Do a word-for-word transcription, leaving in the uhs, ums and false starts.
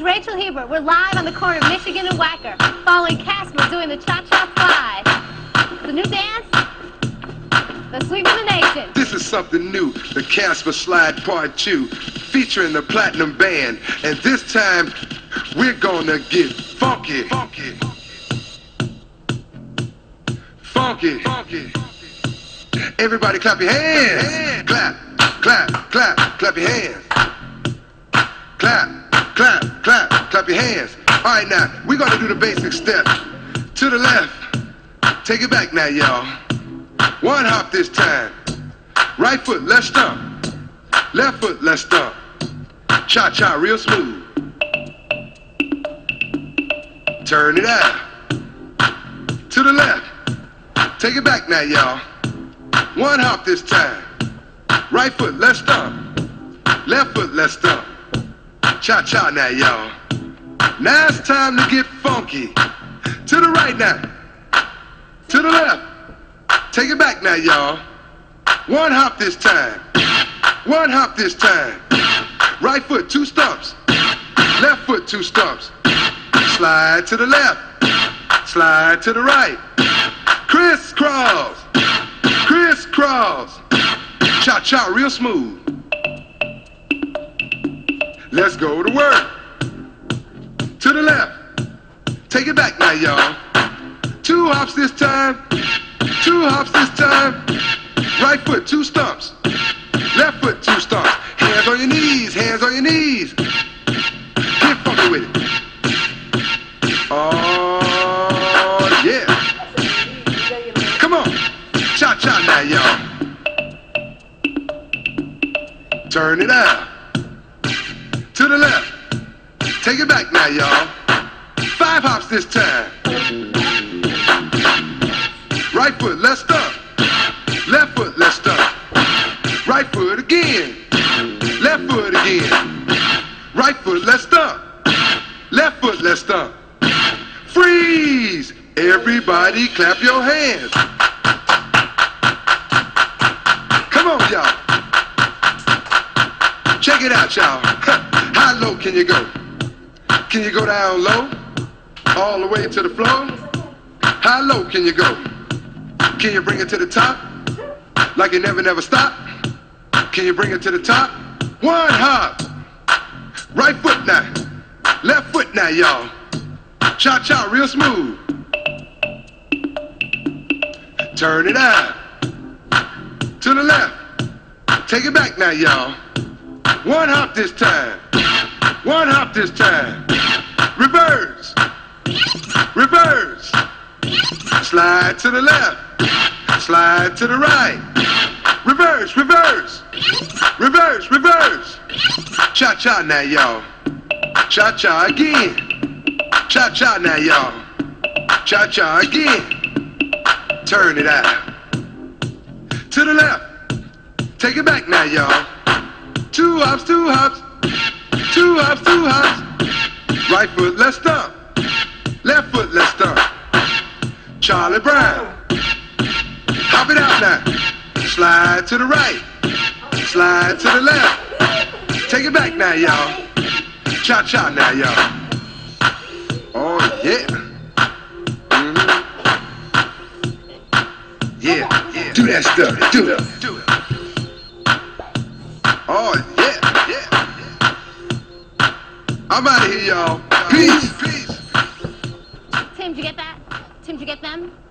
Rachel Hebert. We're live on the corner of Michigan and Wacker, following Casper doing the Cha-Cha Slide. The new dance, the sweep of the nation. This is something new, the Casper Slide Part two, featuring the Platinum Band. And this time, we're gonna get funky. Funky. Funky. Funky. Everybody clap your hands. Clap, clap, clap, clap your hands. Clap, clap, clap, clap your hands. All right, now, we're gonna do the basic steps. To the left. Take it back now, y'all. One hop this time. Right foot, let's stomp. Left foot, let's stomp. Cha-cha, real smooth. Turn it out. To the left. Take it back now, y'all. One hop this time. Right foot, let's stomp. Left foot, let's stomp. Cha-cha now, y'all. Now it's time to get funky. To the right now. To the left. Take it back now, y'all. One hop this time. One hop this time. Right foot, two stumps. Left foot, two stumps. Slide to the left. Slide to the right. Crisscross. Crisscross. Cha-cha, real smooth. Let's go to work. To the left. Take it back now, y'all. Two hops this time. Two hops this time. Right foot, two stumps. Left foot, two stumps. Hands on your knees, hands on your knees. Get funky with it. Oh, yeah. Come on. Cha-cha now, y'all. Turn it out. To the left. Take it back now, y'all. Five hops this time. Right foot, let's stomp. Left foot, let's stomp. Right foot again. Left foot again. Right foot, let's stomp. Left foot, let's stomp. Freeze! Everybody clap your hands. Come on, y'all. Check it out, y'all. How low can you go? Can you go down low? All the way to the floor? How low can you go? Can you bring it to the top? Like you never, never stop? Can you bring it to the top? One hop. Right foot now. Left foot now, y'all. Cha-cha, real smooth. Turn it out. To the left. Take it back now, y'all. One hop this time. One hop this time. Reverse. Reverse. Slide to the left. Slide to the right. Reverse, reverse. Reverse, reverse. Cha-cha now, y'all. Cha-cha again. Cha-cha now, y'all. Cha-cha again. Turn it out. To the left. Take it back now, y'all. Two hops, two hops. Two hops, two hops. Right foot, let's stomp. Left foot, let's stomp. Charlie Brown. Hop it out now. Slide to the right. Slide to the left. Take it back now, y'all. Cha-cha now, y'all. Oh, yeah. Mm-hmm. Yeah, yeah. Do that stuff. Do it. Do it. Oh, yeah, yeah, yeah. I'm out of here, y'all. Peace. Peace. Tim, did you get that? Tim, did you get them?